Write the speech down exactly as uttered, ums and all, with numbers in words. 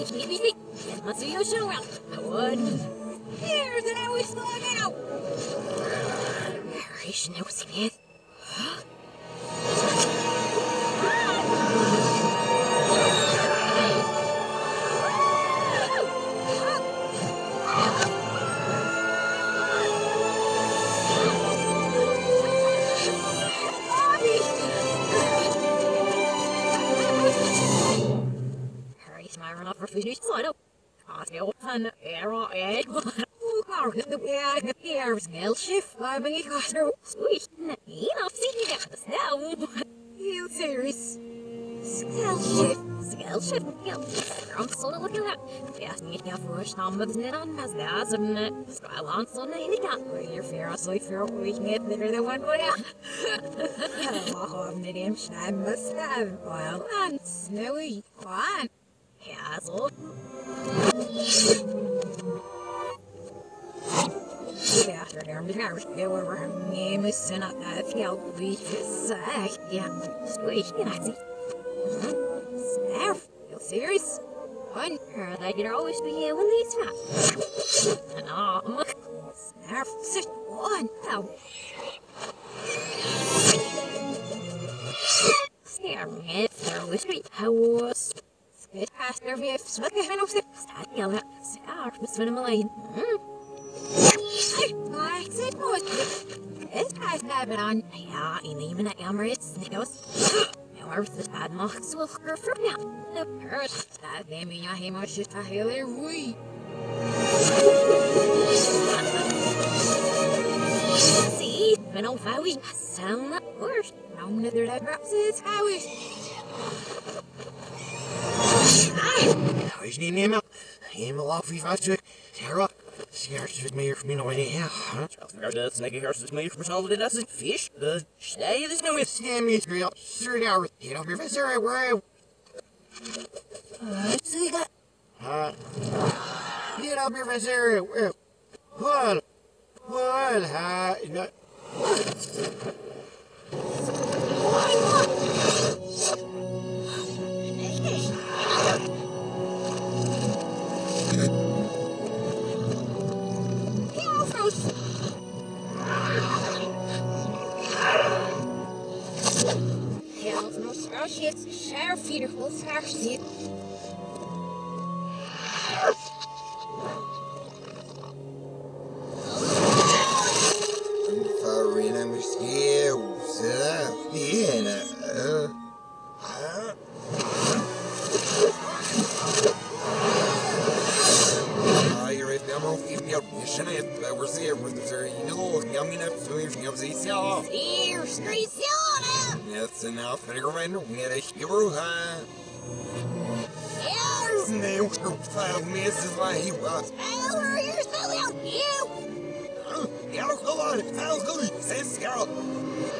Must be your show out. I would. Here's an hour slowing out. Narration knows it. Harry's my run up for food, so I don't. I feel fun, air on egg. Oh, car, the bag, air, smell shift, I mean, no, sweet, enough, see, you got the snow. You serious? Smell shift, smell shift, I'm so looking at. Yes, me, yeah, for a storm, but it's not on my stars, and it's got on so many got where you're fair, I saw fair, we can get better than one going out. Oh, medium, I must have, well, and snowy, fine. Yeah, so. After there, the hours go over her name is sent up that field. We just say, yeah, sweet, you know, see. Snarf, you serious? One, her, they can always be here when these fat. And um, snarf, sit one, now. Snare me, throw the street, how was. Spit past their view, smoke a hand of the start yelling at Snarf, Miss Vinamalaine. Hmm. I said, what? This guy's having on. Yeah, and even at Emirates, Nicholas. However, the bad marks will occur from now. The first, that they mean I hear much just a hill there, we. See, but no fowie, sound that worse. No, neither that perhaps is howie. How is your name? I'm a lot of you, Sarah. Scares with me from me no idea. Scares snake hares with me from all the dozen fish. The stay this no with Sammy Israel. Sir now get up your professor I were. Let's see that. Huh? Get up your professor. What? What? Huh? Hell's no smell shits, share feeder full slash shit. Farina Mosquito, Siena. Mission it, but we're seeing with the very little young enough to leave the sea off. Here, street silver. That's enough. I remember we had a hero, huh? Yes. No, five minutes is why he was. Over here, silly on you. Yeah, hold on. How's good? Says Scarlet.